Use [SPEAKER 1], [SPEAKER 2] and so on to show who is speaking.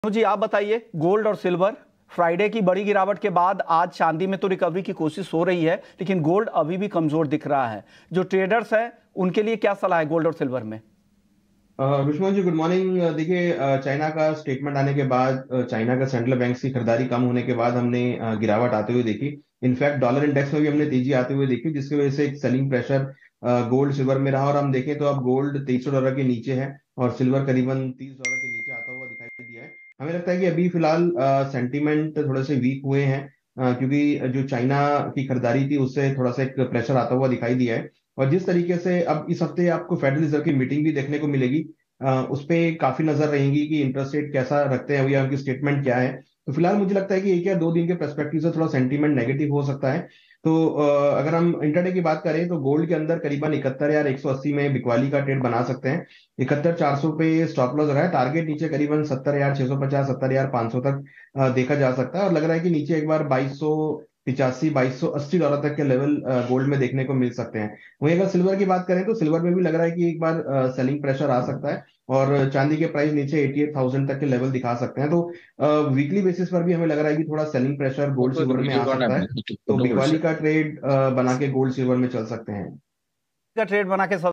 [SPEAKER 1] तो जी आप बताइए, गोल्ड और सिल्वर फ्राइडे की बड़ी गिरावट के बाद आज चांदी में तो रिकवरी की कोशिश हो रही है, लेकिन गोल्ड अभी भी कमजोर दिख रहा है। जो ट्रेडर्स हैं उनके लिए क्या सलाह है गोल्ड और सिल्वर में?
[SPEAKER 2] Vishnu ji, good morning. देखिए, चाइना का स्टेटमेंट आने के बाद, चाइना का सेंट्रल बैंक की खरीदारी कम होने के बाद हमने गिरावट आते हुए देखी। इनफैक्ट डॉलर इंडेक्स में भी हमने तेजी आते हुए देखी, जिसकी वजह से एक सेलिंग प्रेशर गोल्ड सिल्वर में रहा। और हम देखें तो अब गोल्ड $2300 के नीचे है और सिल्वर करीबन $30 के नीचे आता हुआ दिखाई दिया है। हमें लगता है कि अभी फिलहाल सेंटीमेंट थोड़े से वीक हुए हैं, क्योंकि जो चाइना की खरीदारी थी उससे थोड़ा सा एक प्रेशर आता हुआ दिखाई दिया है। और जिस तरीके से अब इस हफ्ते आपको फेडरल रिजर्व की मीटिंग भी देखने को मिलेगी, उस पे काफी नजर रहेगी कि इंटरेस्ट रेट कैसा रखते हैं या उनकी स्टेटमेंट क्या है। तो फिलहाल मुझे लगता है कि 1 या 2 दिन के पर्सपेक्टिव से थोड़ा सेंटीमेंट नेगेटिव हो सकता है। तो अगर हम इंटरडे की बात करें तो गोल्ड के अंदर करीबन 71,180 में बिकवाली का ट्रेड बना सकते हैं। 71,400 पे स्टॉप लॉस रहा है। टारगेट नीचे करीबन 70,650, 70,500 तक देखा जा सकता है। और लग रहा है कि नीचे एक बार 2285, $2280 तक के लेवल गोल्ड में देखने को मिल सकते हैं। वहीं अगर सिल्वर की बात करें तो सिल्वर में भी लग रहा है कि एक बार सेलिंग प्रेशर आ सकता है और चांदी के प्राइस नीचे 88,000 तक के लेवल दिखा सकते हैं। तो वीकली बेसिस पर भी हमें लग रहा है कि थोड़ा सेलिंग प्रेशर गोल्ड सिल्वर में आ सकता है। तो बिकवाली का ट्रेड बना के गोल्ड सिल्वर में चल सकते हैं।
[SPEAKER 1] का ट्रेड बना के